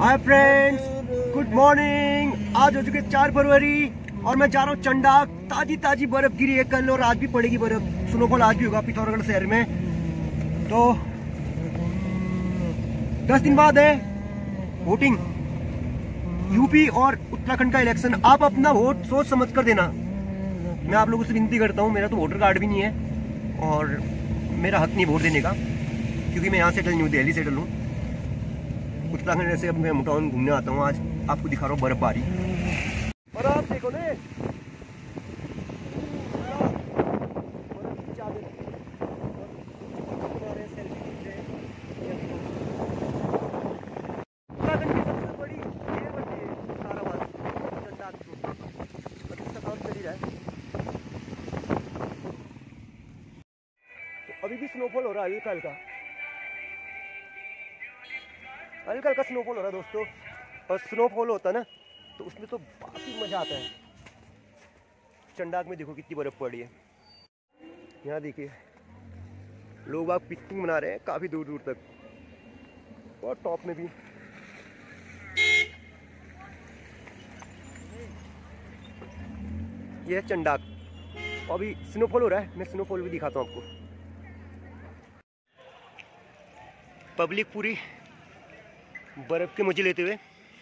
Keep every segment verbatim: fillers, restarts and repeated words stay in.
Hi friends, good morning. आज हो चुके चार फरवरी और मैं जा रहा हूँ चंडाक। ताजी ताजी बर्फ गिरी है कल और आज भी पड़ेगी बर्फ। स्नोफॉल आज भी होगा पिथौरागढ़ शहर में। तो दस दिन बाद है वोटिंग, यूपी और उत्तराखंड का इलेक्शन। आप अपना वोट सोच समझ कर देना। मैं आप लोगों से विनती करता हूँ, मेरा तो वोटर कार्ड भी नहीं है और मेरा हक नहीं वोट देने का, क्योंकि मैं यहाँ सेटल न्यू दिल्ली सेटल हूँ। उत्तराखंड से अब मैं मुटाउन घूमने आता हूँ। आज आपको दिखा रहा हूँ बर्फबारी। और आप देखो ने, उत्तराखंड की सबसे बड़ी ये बनती है ताराबाद चंडाक को, उसका काम चल ही रहा है। तो अभी भी स्नोफॉल हो रहा है, हल्का हल्का हल्का हल्का स्नोफॉल हो रहा है दोस्तों। और स्नोफॉल होता है ना तो उसमें तो काफ़ी मज़ा आता है। चंडाक में देखो कितनी बर्फ़ पड़ी है। यहाँ देखिए लोग आप पिकनिक मना रहे हैं काफ़ी दूर दूर तक। और टॉप में भी ये है चंडाक। अभी स्नोफॉल हो रहा है, मैं स्नोफॉल भी दिखाता हूँ आपको। पब्लिक पूरी बर्फ के मजे लेते हुए,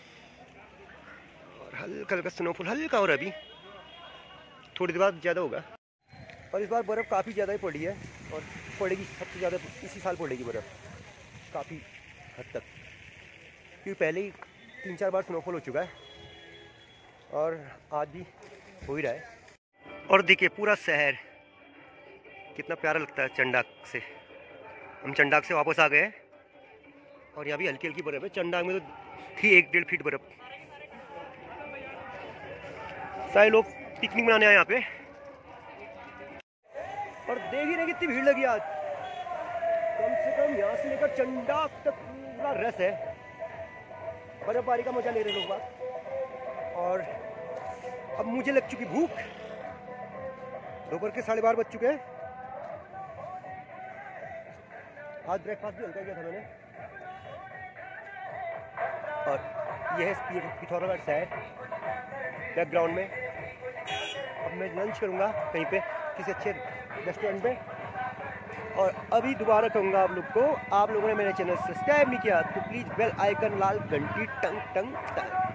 और हल्का हल्का स्नोफॉल हल्का हो रहा है। अभी थोड़ी देर बाद ज़्यादा होगा। और इस बार बर्फ़ काफ़ी ज़्यादा ही पड़ी है और पड़ेगी सबसे ज़्यादा इसी साल पड़ेगी बर्फ़ काफ़ी हद तक, क्योंकि पहले ही तीन चार बार स्नोफॉल हो चुका है और आज भी हो ही रहा है। और देखिए पूरा शहर कितना प्यारा लगता है चंडाक से। हम चंडाक से वापस आ गए हैं और यहाँ भी हल्की हल्की बर्फ़ है। चंडाक में तो थी एक डेढ़ फीट बर्फ़। सारे लोग पिकनिक मनाने आए यहाँ पे और देख ही रहे कितनी भीड़ लगी आज। कम से कम यहाँ से लेकर चंडाक तक पूरा रस है। बर्फबारी का मजा ले रहे लोग बात। और अब मुझे लग चुकी भूख। दोपहर के साढ़े बारह बज चुके हैं। आज ब्रेकफास्ट भी हल्का किया था मैंने। और यह है पिथौरागढ़ शहर बैकग्राउंड में। अब मैं लंच करूँगा कहीं पे किसी अच्छे रेस्टोरेंट में। और अभी दोबारा कहूँगा आप लोग को, आप लोगों ने मेरे चैनल सब्सक्राइब नहीं किया तो प्लीज़ बेल आइकन लाल घंटी टंग टंग टंग